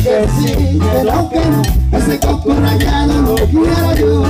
que sí, pero que no, ese coco rayado lo quiero yo.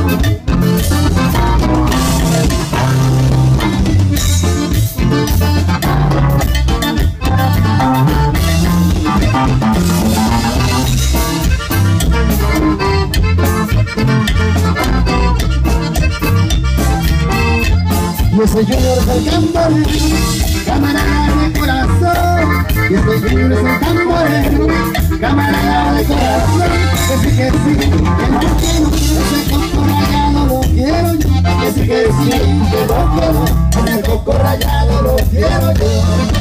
Y ese Junior es el tamborero, camarada de corazón. Y ese Junior es el tamborero, camarada de corazón. Que sí, que no quiero, ese coco rayado lo quiero yo. Que sí, que no quiero, ese coco rayado lo quiero yo.